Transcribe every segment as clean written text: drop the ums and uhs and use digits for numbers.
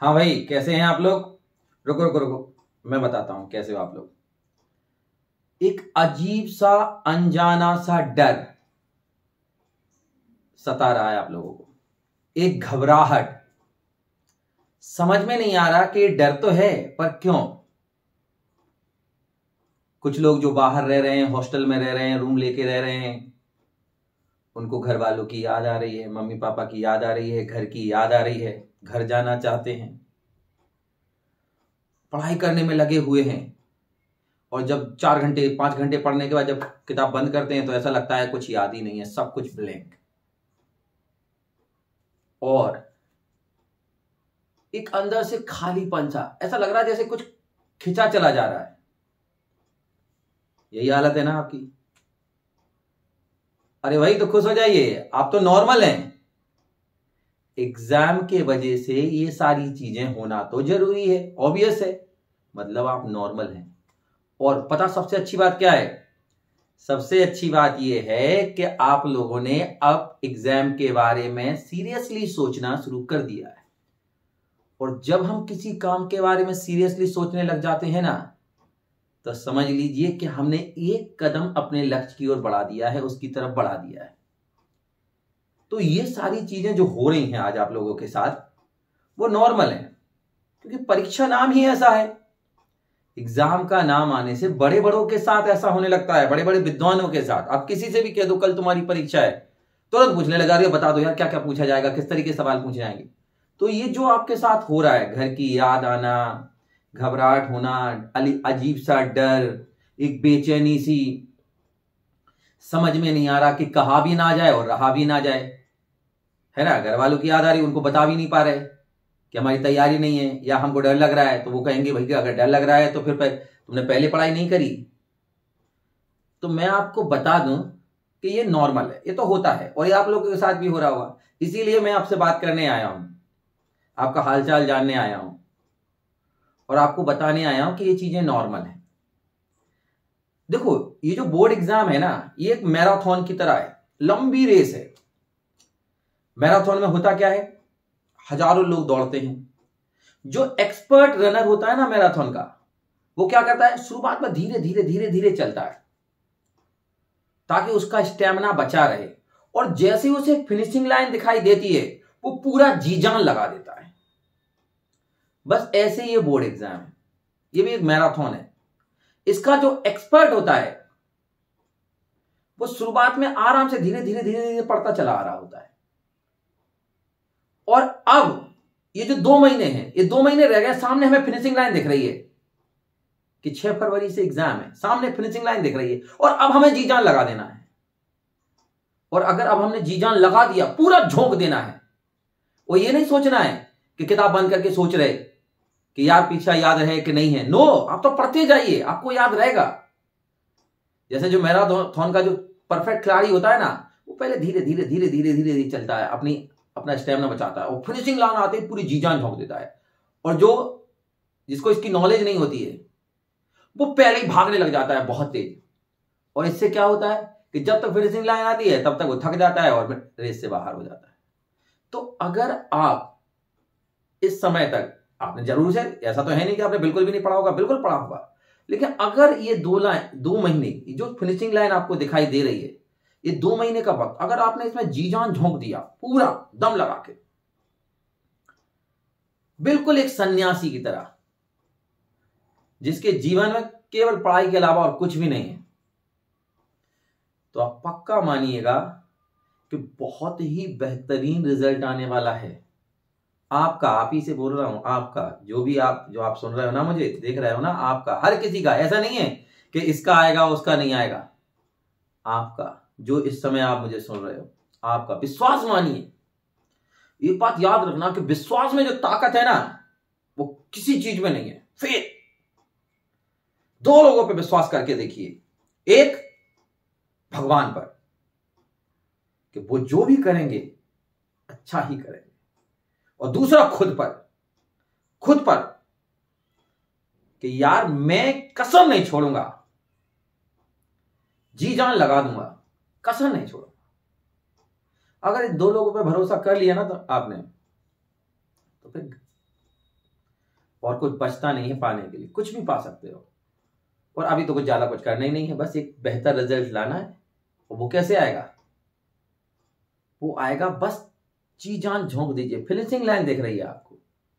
हाँ भाई, कैसे हैं आप लोग। रुको रुको रुको, मैं बताता हूं कैसे हो आप लोग। एक अजीब सा अनजाना सा डर सता रहा है आप लोगों को। एक घबराहट, समझ में नहीं आ रहा कि डर तो है पर क्यों। कुछ लोग जो बाहर रह रहे हैं, हॉस्टल में रह रहे हैं, रूम लेके रह रहे हैं, उनको घर वालों की याद आ रही है, मम्मी पापा की याद आ रही है, घर की याद आ रही है, घर जाना चाहते हैं, पढ़ाई करने में लगे हुए हैं। और जब 4 घंटे 5 घंटे पढ़ने के बाद जब किताब बंद करते हैं तो ऐसा लगता है कुछ याद ही नहीं है, सब कुछ ब्लैंक। और एक अंदर से खालीपन सा, ऐसा लग रहा है जैसे कुछ खिंचा चला जा रहा है। यही हालत है ना आपकी। अरे भाई, तो खुश हो जाइए, आप तो नॉर्मल हैं। एग्जाम के वजह से ये सारी चीजें होना तो जरूरी है, ऑब्वियस है, मतलब आप नॉर्मल हैं। और पता सबसे अच्छी बात क्या है? सबसे अच्छी बात यह है कि आप लोगों ने अब एग्जाम के बारे में सीरियसली सोचना शुरू कर दिया है। और जब हम किसी काम के बारे में सीरियसली सोचने लग जाते हैं ना, तो समझ लीजिए कि हमने एक कदम अपने लक्ष्य की ओर बढ़ा दिया है, उसकी तरफ बढ़ा दिया है। तो ये सारी चीजें जो हो रही हैं आज आप लोगों के साथ, वो नॉर्मल है, क्योंकि परीक्षा नाम ही ऐसा है। एग्जाम का नाम आने से बड़े बड़ों के साथ ऐसा होने लगता है, बड़े बड़े विद्वानों के साथ। आप किसी से भी कह दो कल तुम्हारी परीक्षा है, तुरंत पूछने लगा, रही बता दो यार क्या क्या पूछा जाएगा, किस तरीके सवाल पूछे जाएंगे। तो ये जो आपके साथ हो रहा है, घर की याद आना, घबराहट होना, अजीब सा डर, एक बेचैनी सी, समझ में नहीं आ रहा कि कहा भी ना जाए और रहा भी ना जाए, है ना। घर वालों की याद आ रही, उनको बता भी नहीं पा रहे कि हमारी तैयारी नहीं है, या हमको डर लग रहा है, तो वो कहेंगे भाई अगर डर लग रहा है तो फिर तुमने पहले पढ़ाई नहीं करी। तो मैं आपको बता दूं कि ये नॉर्मल है, ये तो होता है, और ये आप लोगों के साथ भी हो रहा होगा। इसीलिए मैं आपसे बात करने आया हूं, आपका हालचाल जानने आया हूं, और आपको बताने आया हूं कि ये चीजें नॉर्मल है। देखो, ये जो बोर्ड एग्जाम है ना, ये एक मैराथन की तरह है, लंबी रेस है। मैराथन में होता क्या है, हजारों लोग दौड़ते हैं। जो एक्सपर्ट रनर होता है ना मैराथन का, वो क्या करता है, शुरुआत में धीरे धीरे धीरे धीरे चलता है ताकि उसका स्टेमिना बचा रहे, और जैसे ही उसे फिनिशिंग लाइन दिखाई देती है वो पूरा जी जान लगा देता है। बस ऐसे ये बोर्ड एग्जाम है, ये भी एक मैराथन है। इसका जो एक्सपर्ट होता है वो शुरुआत में आराम से धीरे धीरे धीरे धीरे पढ़ता चला आ रहा होता है। और अब ये जो 2 महीने हैं, ये 2 महीने रह गए, सामने हमें फिनिशिंग लाइन दिख रही है कि 6 फरवरी से एग्जाम है, सामने फिनिशिंग लाइन दिख रही है, और अब हमें जी जान लगा देना है। और अगर अब हमने जी जान लगा दिया, पूरा झोंक देना है। वो ये नहीं सोचना है कि किताब बंद करके सोच रहे कि यार पीछा याद रहे कि नहीं है। नो, आप तो पढ़ते जाइए, आपको याद रहेगा। जैसे जो मैराथन का जो परफेक्ट खिलाड़ी होता है ना, वो पहले धीरे धीरे धीरे धीरे धीरे धीरे चलता है, अपना स्टेमिना बचाता है, और फिनिशिंग लाइन आते ही पूरी जी जान झोंक देता है। और जिसको इसकी नॉलेज नहीं होती है, वो पहले ही भागने लग जाता है बहुत तेज। और इससे क्या होता है कि जब तक फिनिशिंग लाइन आती है तब तक वो थक जाता है और रेस से बाहर हो जाता है। तो अगर आप इस समय तक, आपने जरूर से, ऐसा तो है नहीं कि आपने बिल्कुल भी नहीं पढ़ा होगा, बिल्कुल पढ़ा होगा, लेकिन अगर ये 2 महीने जो फिनिशिंग लाइन आपको दिखाई दे रही है, ये 2 महीने का वक्त अगर आपने इसमें जी जान झोंक दिया, पूरा दम लगा के, बिल्कुल एक सन्यासी की तरह, जिसके जीवन में केवल पढ़ाई के अलावा और कुछ भी नहीं है, तो आप पक्का मानिएगा कि बहुत ही बेहतरीन रिजल्ट आने वाला है आपका। आप ही से बोल रहा हूं, आपका, जो आप सुन रहे हो ना, मुझे देख रहे हो ना, आपका, हर किसी का। ऐसा नहीं है कि इसका आएगा उसका नहीं आएगा, आपका, जो इस समय आप मुझे सुन रहे हो, आपका। विश्वास मानिए, एक बात याद रखना कि विश्वास में जो ताकत है ना, वो किसी चीज में नहीं है। फिर 2 लोगों पे विश्वास करके देखिए, एक भगवान पर कि वो जो भी करेंगे अच्छा ही करेंगे, और दूसरा खुद पर कि यार मैं कसम नहीं छोड़ूंगा, जी जान लगा दूंगा, कसम नहीं छोड़ूंगा। अगर इन 2 लोगों पे भरोसा कर लिया ना तो आपने, तो फिर और कुछ बचता नहीं है पाने के लिए, कुछ भी पा सकते हो। और अभी तो कुछ ज्यादा कुछ करना ही नहीं है, बस एक बेहतर रिजल्ट लाना है। और वो कैसे आएगा? वो आएगा बस जी जान झोंक दीजिए, फिनिशिंग लाइन दिख रही है आपको।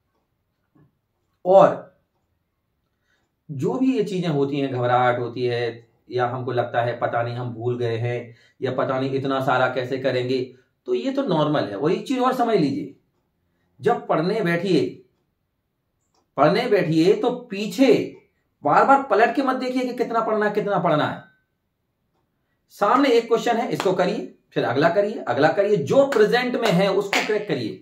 और जो भी ये चीजें होती हैं, घबराहट होती है या हमको लगता है पता नहीं हम भूल गए हैं या पता नहीं इतना सारा कैसे करेंगे, तो ये तो नॉर्मल है। और एक चीज और समझ लीजिए, जब पढ़ने बैठिए तो पीछे बार बार पलट के मत देखिए कि कितना पढ़ना है। सामने एक क्वेश्चन है, इसको करिए, फिर अगला करिए, जो प्रेजेंट में है उसको क्रैक करिए।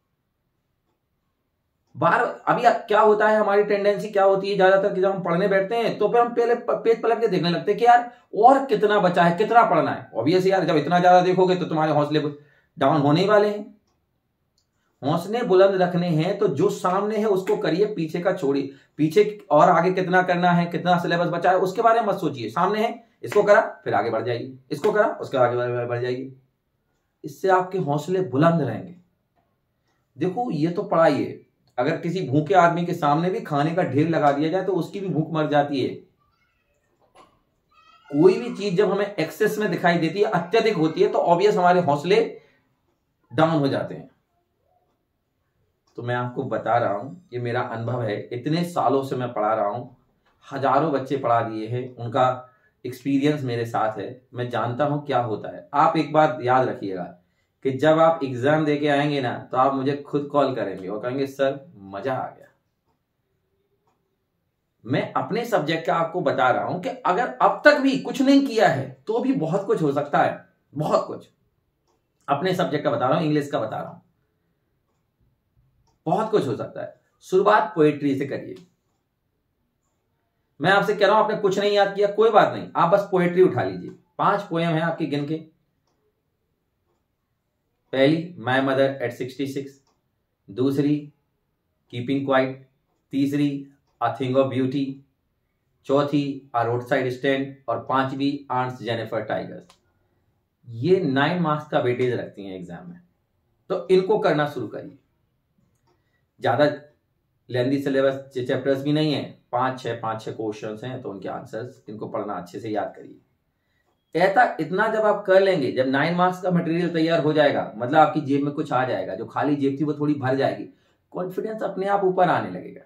अभी क्या होता है, हमारी टेंडेंसी क्या होती है ज्यादातर कि जब हम पढ़ने बैठते हैं तो फिर हम पहले पेज पलट के देखने लगते हैं कि यार और कितना बचा है, कितना पढ़ना है। ऑब्वियस यार, जब इतना ज्यादा देखोगे तो तुम्हारे हौसले डाउन होने ही वाले हैं। हौसले बुलंद रखने हैं तो जो सामने है उसको करिए, पीछे का छोड़िए। पीछे और आगे कितना करना है, कितना सिलेबस बचा है, उसके बारे में मत सोचिए। सामने है, इसको करा फिर आगे बढ़ जाइए, इसको करा उसके आगे बढ़ जाइए। इससे आपके हौसले बुलंद रहेंगे। देखो ये तो पढ़ाई है, अगर किसी भूखे आदमी के सामने भी खाने का ढेर लगा दिया जाए तो उसकी भी भूख मर जाती है। कोई भी चीज जब हमें एक्सेस में दिखाई देती है, अत्यधिक होती है, तो ऑब्वियस हमारे हौसले डाउन हो जाते हैं। तो मैं आपको बता रहा हूं, ये मेरा अनुभव है, इतने सालों से मैं पढ़ा रहा हूं, हजारों बच्चे पढ़ा दिए हैं, उनका एक्सपीरियंस मेरे साथ है, मैं जानता हूं क्या होता है। आप एक बात याद रखिएगा कि जब आप एग्जाम देके आएंगे ना तो आप मुझे खुद कॉल करेंगे और कहेंगे सर मजा आ गया। मैं अपने सब्जेक्ट का आपको बता रहा हूं कि अगर अब तक भी कुछ नहीं किया है तो भी बहुत कुछ हो सकता है, बहुत कुछ। अपने सब्जेक्ट का बता रहा हूं, इंग्लिश का बता रहा हूं, बहुत कुछ हो सकता है। शुरुआत पोएट्री से करिए। मैं आपसे कह रहा हूं आपने कुछ नहीं याद किया, कोई बात नहीं, आप बस पोएट्री उठा लीजिए। 5 पोएम है आपके गिन के। पहली, माय मदर एट 66, दूसरी कीपिंग क्वाइट, तीसरी अ थिंग ऑफ ब्यूटी, चौथी अ रोड साइड स्टैंड और 5वीं आंट्स जेनिफर टाइगर्स। ये 9 मार्क्स का वेटेज रखती हैं एग्जाम में, तो इनको करना शुरू करिए। ज्यादा लेंदी सिलेबस चैप्टर्स भी नहीं है, 5-6 क्वेश्चंस हैं, तो उनके आंसर्स इनको पढ़ना अच्छे से याद करिए। इतना जब आप कर लेंगे, जब 9 मार्क्स का मटेरियल तैयार हो जाएगा, मतलब आपकी जेब में कुछ आ जाएगा, जो खाली जेब थी वो थोड़ी भर जाएगी, कॉन्फिडेंस अपने आप ऊपर आने लगेगा।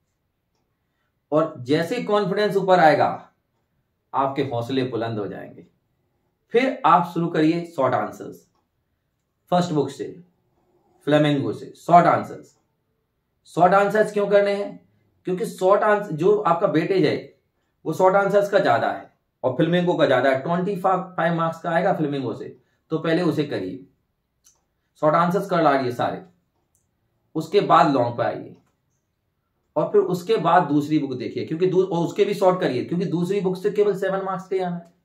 और जैसे कॉन्फिडेंस ऊपर आएगा आपके हौसले बुलंद हो जाएंगे। फिर आप शुरू करिए शॉर्ट आंसर्स, फर्स्ट बुक से, फ्लेमिंगो से शॉर्ट आंसर्स। शॉर्ट आंसर्स क्यों करने हैं? क्योंकि शॉर्ट आंसर जो आपका वेटेज है वो शॉर्ट आंसर्स का ज्यादा है और फ्लेमिंगो का ज्यादा है। 25 मार्क्स का आएगा फ्लेमिंगो से, तो पहले उसे करिए, शॉर्ट आंसर्स कर लाइए सारे। उसके बाद लॉन्ग पे आइए और फिर उसके बाद दूसरी बुक देखिए, क्योंकि और उसके भी शॉर्ट करिए, क्योंकि दूसरी बुक से केवल 7 मार्क्स के आना है।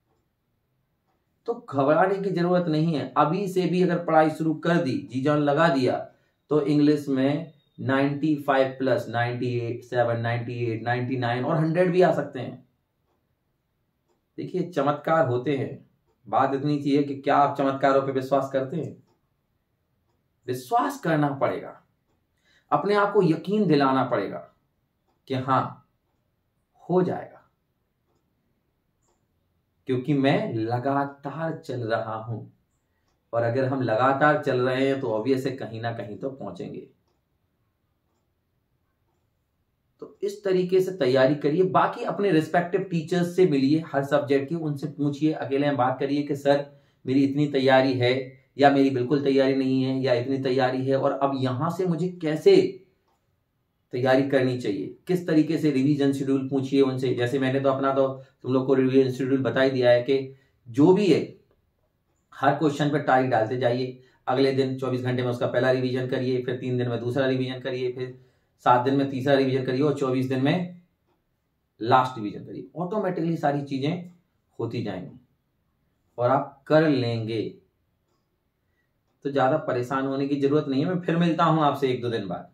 तो घबराने की जरूरत नहीं है। अभी से भी अगर पढ़ाई शुरू कर दी, जी जान लगा दिया, तो इंग्लिश में 95 प्लस 97, 98, 99 और 100 भी आ सकते हैं। देखिए चमत्कार होते हैं। बात इतनी सी है कि क्या आप चमत्कारों पे विश्वास करते हैं? विश्वास करना पड़ेगा, अपने आप को यकीन दिलाना पड़ेगा कि हाँ हो जाएगा, क्योंकि मैं लगातार चल रहा हूं। और अगर हम लगातार चल रहे हैं तो ऑब्वियस है कहीं ना कहीं तो पहुंचेंगे। तो इस तरीके से तैयारी करिए। बाकी अपने रिस्पेक्टिव टीचर्स से मिलिए, हर सब्जेक्ट की, उनसे पूछिए, अकेले में बात करिए कि सर मेरी इतनी तैयारी है या मेरी बिल्कुल तैयारी नहीं है या इतनी तैयारी है, और अब यहां से मुझे कैसे तैयारी करनी चाहिए, किस तरीके से रिवीजन शेड्यूल पूछिए उनसे। जैसे मैंने तो अपना तो तुम लोग को रिवीजन शेड्यूल बता ही दिया है कि जो भी है हर क्वेश्चन पर तारीख डालते जाइए। अगले दिन 24 घंटे में उसका पहला रिवीजन करिए, फिर 3 दिन में दूसरा रिवीजन करिए, फिर 7 दिन में तीसरा रिवीजन करिए और 24 दिन में लास्ट रिवीजन करिए। ऑटोमेटिकली सारी चीजें होती जाएंगी और आप कर लेंगे। तो ज्यादा परेशान होने की जरूरत नहीं है। मैं फिर मिलता हूं आपसे 1-2 दिन बाद।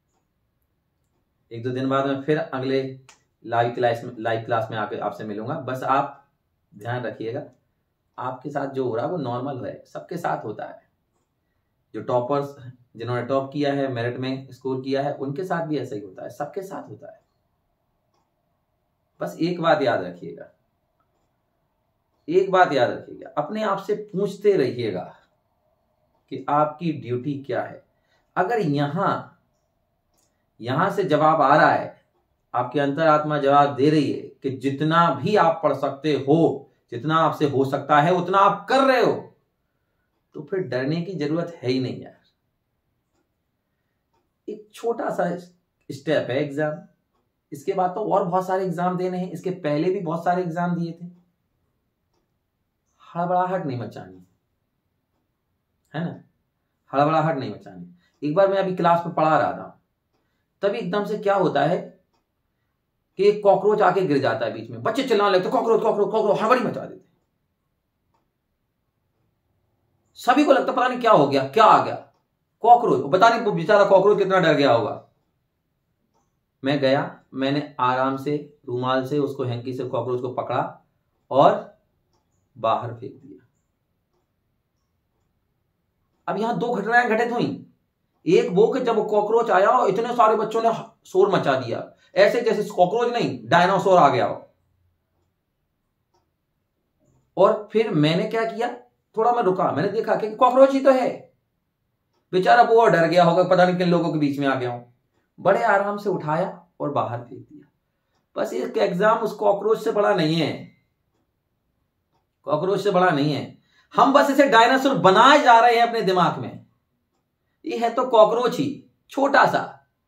1-2 दिन बाद मैं फिर अगले लाइव क्लास में आकर आपसे मिलूंगा। बस आप ध्यान रखिएगा, आपके साथ जो हो रहा है वो नॉर्मल है, सबके साथ होता है। जो टॉपर्स जिन्होंने टॉप किया है, मेरिट में स्कोर किया है, उनके साथ भी ऐसा ही होता है, सबके साथ होता है। बस एक बात याद रखिएगा, एक बात याद रखिएगा, अपने आप से पूछते रहिएगा कि आपकी ड्यूटी क्या है। अगर यहां से जवाब आ रहा है, आपकी अंतरात्मा जवाब दे रही है कि जितना भी आप पढ़ सकते हो, जितना आपसे हो सकता है उतना आप कर रहे हो, तो फिर डरने की जरूरत है ही नहीं यार। एक छोटा सा स्टेप है एग्जाम, इसके बाद तो और बहुत सारे एग्जाम देने हैं, इसके पहले भी बहुत सारे एग्जाम दिए थे। हड़बड़ाहट नहीं मचानी है ना, हड़बड़ाहट नहीं मचानी। एक बार मैं अभी क्लास में पढ़ा रहा था, तभी एकदम से क्या होता है कि एक कॉकरोच आके गिर जाता है बीच में, बच्चे चिल्लाने लगते कॉकरोच कॉकरोच कॉकरोच, हड़बड़ी मचा देते। सभी को लगता पता नहीं क्या हो गया, क्या आ गया, कॉकरोच। पता नहीं बेचारा कॉकरोच कितना डर गया होगा। मैं गया, मैंने आराम से रूमाल से उसको, हैंकी से कॉकरोच को पकड़ा और बाहर फेंक दिया। अब यहां दो घटनाएं घटित हुई। एक वो कि जब कॉकरोच आया और इतने सारे बच्चों ने शोर मचा दिया, ऐसे जैसे कॉकरोच नहीं डायनासोर आ गया हो। और फिर मैंने क्या किया, थोड़ा मैं रुका, मैंने देखा कि कॉकरोच ही तो है। बेचारा वो डर गया होगा, पता नहीं किन लोगों के बीच में आ गया हूं। बड़े आराम से उठाया और बाहर फेंक दिया। बस एक एग्जाम उस कॉकरोच से बड़ा नहीं है, कॉकरोच से बड़ा नहीं है। हम बस इसे डायनासोर बनाए जा रहे हैं अपने दिमाग में। ये है तो कॉकरोच ही, छोटा सा।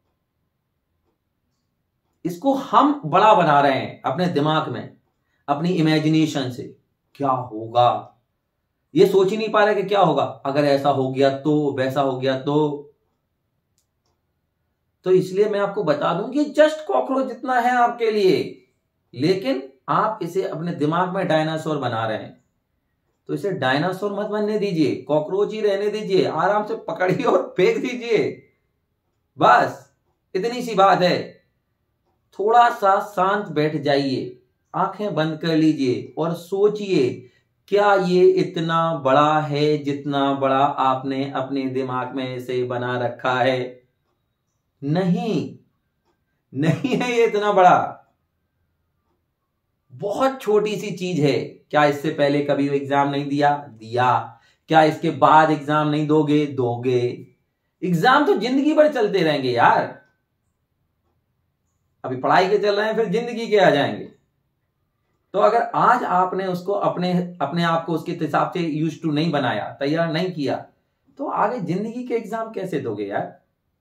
इसको हम बड़ा बना रहे हैं अपने दिमाग में, अपनी इमेजिनेशन से। क्या होगा ये सोच ही नहीं पा रहे कि क्या होगा, अगर ऐसा हो गया तो, वैसा हो गया तो इसलिए मैं आपको बता दूं कि जस्ट कॉकरोच जितना है आपके लिए, लेकिन आप इसे अपने दिमाग में डायनासोर बना रहे हैं। तो इसे डायनासोर मत बनने दीजिए, कॉकरोच ही रहने दीजिए। आराम से पकड़िए और फेंक दीजिए, बस इतनी सी बात है। थोड़ा सा शांत बैठ जाइए, आंखें बंद कर लीजिए और सोचिए, क्या ये इतना बड़ा है जितना बड़ा आपने अपने दिमाग में इसे बना रखा है? नहीं, नहीं है ये इतना बड़ा, बहुत छोटी सी चीज है। क्या इससे पहले कभी एग्जाम नहीं दिया? दिया। क्या इसके बाद एग्जाम नहीं दोगे? दोगे। एग्जाम तो जिंदगी भर चलते रहेंगे यार। अभी पढ़ाई के चल रहे हैं, फिर जिंदगी के आ जाएंगे। तो अगर आज आपने उसको अपने आप को उसके हिसाब से यूज टू नहीं बनाया, तैयार नहीं किया, तो आगे जिंदगी के एग्जाम कैसे दोगे यार?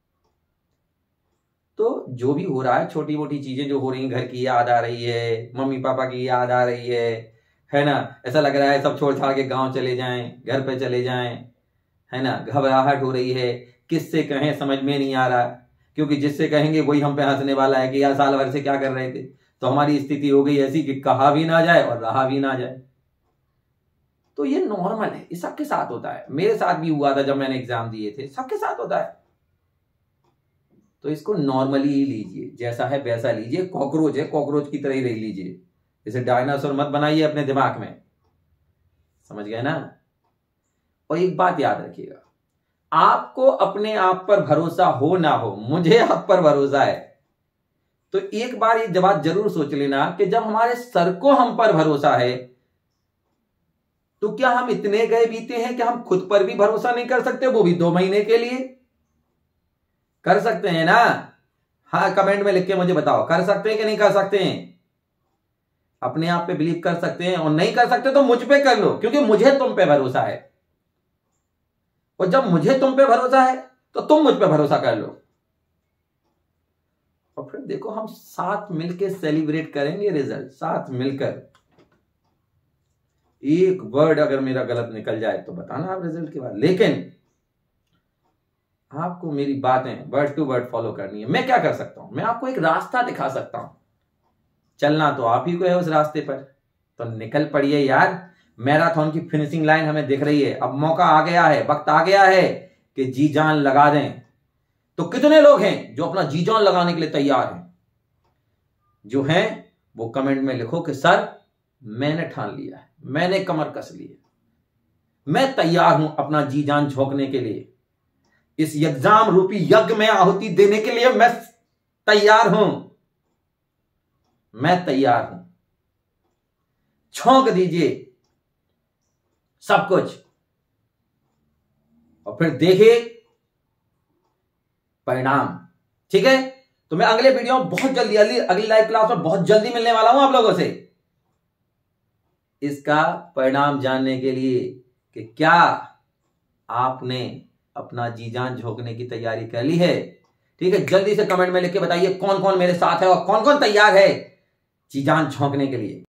तो जो भी हो रहा है, छोटी मोटी चीजें जो हो रही हैं, घर की याद आ रही है, मम्मी पापा की याद आ रही है ना, ऐसा लग रहा है सब छोड़ छाड़ के गांव चले जाएं, घर पे चले जाएं, है ना, घबराहट हो रही है, किससे कहें समझ में नहीं आ रहा, क्योंकि जिससे कहेंगे वही हम पे हंसने वाला है कि यार साल भर से क्या कर रहे थे। तो हमारी स्थिति हो गई ऐसी कि कहा भी ना जाए और रहा भी ना जाए। तो ये नॉर्मल है, ये सबके साथ होता है। मेरे साथ भी हुआ था जब मैंने एग्जाम दिए थे, सबके साथ होता है। तो इसको नॉर्मली ही लीजिए, जैसा है वैसा लीजिए। कॉकरोच है, कॉकरोच की तरह ही रह लीजिए, इसे डायनासोर मत बनाइए अपने दिमाग में, समझ गए ना? और एक बात याद रखिएगा, आपको अपने आप पर भरोसा हो ना हो, मुझे आप पर भरोसा है। तो एक बार ये बात जरूर सोच लेना कि जब हमारे सर को हम पर भरोसा है, तो क्या हम इतने गए बीते हैं कि हम खुद पर भी भरोसा नहीं कर सकते, वो भी 2 महीने के लिए? कर सकते हैं ना? हाँ, कमेंट में लिख के मुझे बताओ, कर सकते हैं कि नहीं कर सकते हैं? अपने आप पे बिलीव कर सकते हैं, और नहीं कर सकते तो मुझ पे कर लो, क्योंकि मुझे तुम पे भरोसा है। और जब मुझे तुम पे भरोसा है तो तुम मुझ पे भरोसा कर लो, और फिर देखो हम साथ मिलकर सेलिब्रेट करेंगे रिजल्ट, साथ मिलकर। एक वर्ड अगर मेरा गलत निकल जाए तो बताना आप रिजल्ट के बाद, लेकिन आपको मेरी बातें वर्ड टू वर्ड फॉलो करनी है। मैं क्या कर सकता हूं? मैं आपको एक रास्ता दिखा सकता हूं, चलना तो आप ही को है उस रास्ते पर। तो निकल पड़िए यार, मैराथन की फिनिशिंग लाइन हमें दिख रही है। अब मौका आ गया है, वक्त आ गया है कि जी जान लगा दें। तो कितने लोग हैं जो अपना जी जान लगाने के लिए तैयार हैं? जो हैं वो कमेंट में लिखो कि सर मैंने ठान लिया है, मैंने कमर कस ली है, मैं तैयार हूं अपना जी जान झोंकने के लिए। इस एग्जाम रूपी यज्ञ में आहुति देने के लिए मैं तैयार हूं। मैं तैयार हूं। झोंक दीजिए सब कुछ और फिर देखिए परिणाम। ठीक है, तो मैं अगले वीडियो में बहुत जल्दी अगली लाइव क्लास में बहुत जल्दी मिलने वाला हूं आप लोगों से, इसका परिणाम जानने के लिए कि क्या आपने अपना जी जान झोंकने की तैयारी कर ली है। ठीक है, जल्दी से कमेंट में लिख के बताइए कौन कौन मेरे साथ है और कौन कौन तैयार है जी जान झोंकने के लिए।